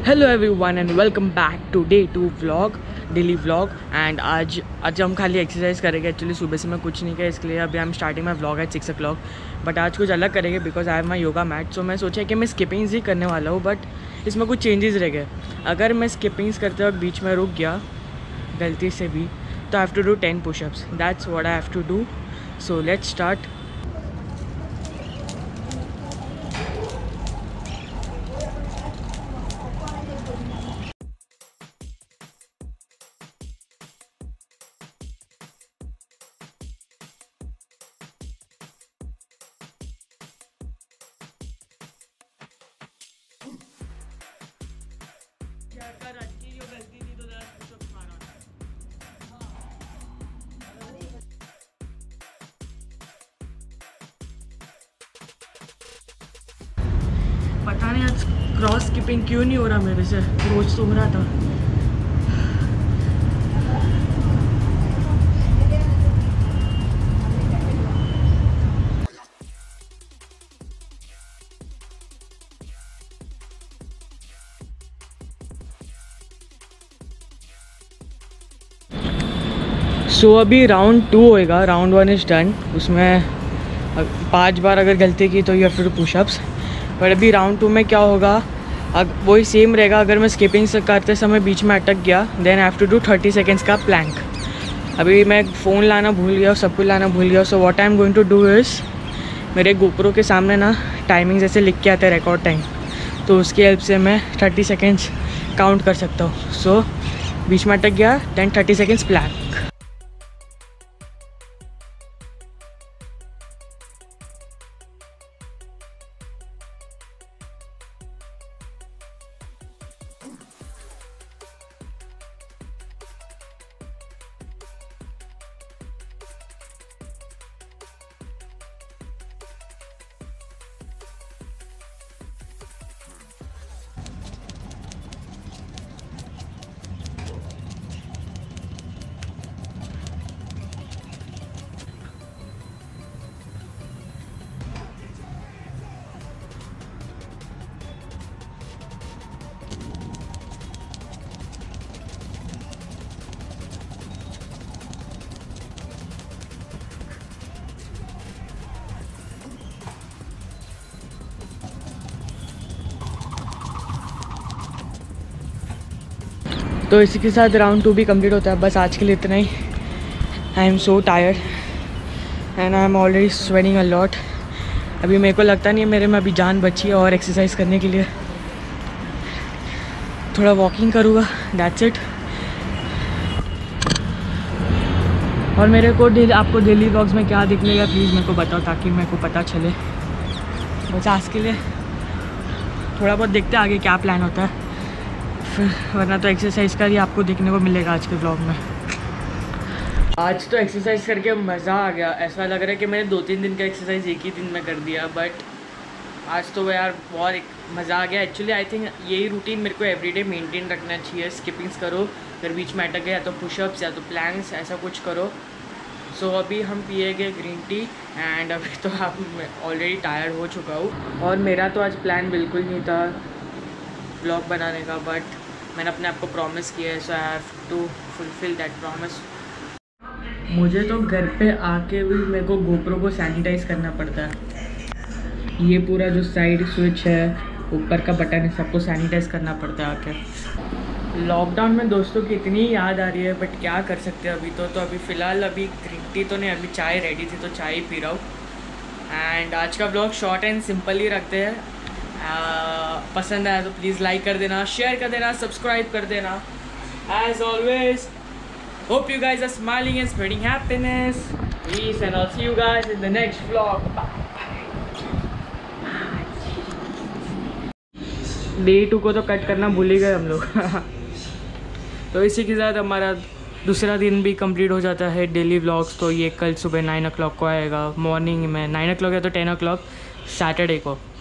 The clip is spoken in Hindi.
Hello everyone and welcome back to day 2 vlog, daily vlog. And आज हम खाली एक्सरसाइज करेंगे। एक्चुअली सुबह से मैं कुछ नहीं किया, इसके लिए अभी हम starting my vlog at 6 o'clock। But आज कुछ अलग करेंगे because I have my yoga mat. So मैं सोचा कि मैं स्किपिंग्स ही करने वाला हूँ, बट इसमें कुछ चेंजेस रह गए। अगर मैं स्किपिंग्स करते वक्त बीच में रुक गया गलती से भी, तो I have to do 10 pushups. That's what I have to do. So let's start. पता नहीं आज क्रॉस स्किपिंग क्यों नहीं हो रहा मेरे से, रोज तो हो रहा था। सो अभी राउंड 2 होएगा। Round 1 is done. उसमें 5 बार अगर गलती की तो you have to do pushups. पर अभी राउंड 2 में क्या होगा, वही सेम रहेगा। अगर मैं स्किपिंग करते समय बीच में अटक गया, then I have to do 30 seconds का प्लैंक। अभी मैं फ़ोन लाना भूल गया, सब कुछ लाना भूल गया। So what I am going to do is, मेरे गोप्रो के सामने ना टाइमिंग जैसे लिख के आता है, रिकॉर्ड टाइम, तो उसकी हेल्प से मैं 30 सेकेंड्स काउंट कर सकता हूँ। सो बीच में अटक गया, देन 30 सेकेंड्स प्लैंक। तो इसी के साथ राउंड 2 भी कंप्लीट होता है। बस आज के लिए इतना ही। I am so tired and I am already sweating a lot. अभी मेरे को लगता नहीं है मेरे में अभी जान बची है और एक्सरसाइज करने के लिए। थोड़ा वॉकिंग करूँगा, दैट्स इट। और मेरे को आपको डेली व्लॉग्स में क्या दिखलेगा प्लीज़ मेरे को बताओ, ताकि मेरे को पता चले। बस आज के लिए थोड़ा बहुत देखते आगे क्या प्लान होता है, फिर वरना तो एक्सरसाइज का ही आपको देखने को मिलेगा आज के व्लॉग में। आज तो एक्सरसाइज करके मज़ा आ गया। ऐसा लग रहा है कि मैंने 2-3 दिन का एक्सरसाइज एक ही दिन में कर दिया, बट आज तो यार बहुत मज़ा आ गया। एक्चुअली आई थिंक यही रूटीन मेरे को एवरीडे मेंटेन रखना चाहिए। स्किपिंग्स करो, अगर बीच में अटक गया तो पुशअप्स या तो प्लैंक्स, ऐसा कुछ करो। सो अभी हम पिएंगे ग्रीन टी एंड अभी तो आप ऑलरेडी टायर्ड हो चुका हूँ। और मेरा तो आज प्लान बिल्कुल नहीं था व्लॉग बनाने का, बट मैंने अपने आप को प्रॉमिस किया है, so I have to fulfil that promise. मुझे तो घर पे आके भी मेरे को गोप्रो को सैनिटाइज़ करना पड़ता है। ये पूरा जो साइड स्विच है, ऊपर का बटन है, सबको सैनिटाइज़ करना पड़ता है आके। लॉकडाउन में दोस्तों की इतनी याद आ रही है, बट क्या कर सकते हैं अभी तो अभी फ़िलहाल अभी ग्रीन टी तो नहीं, अभी चाय रेडी थी तो चाय ही पी रहा हूँ। एंड आज का ब्लॉग शॉर्ट एंड सिंपल ही रखते हैं। पसंद आया तो प्लीज़ लाइक कर देना, शेयर कर देना, सब्सक्राइब कर देना। As always, hope you guys are smiling and spreading happiness. Peace and I'll see you guys in the next vlog. Day 2 को तो कट करना भूल ही गए हम लोग। तो इसी के साथ हमारा दूसरा दिन भी कंप्लीट हो जाता है डेली व्लॉग्स। तो ये कल सुबह 9 o'clock को आएगा, मॉर्निंग में 9 o'clock या तो 10 o'clock सैटरडे को।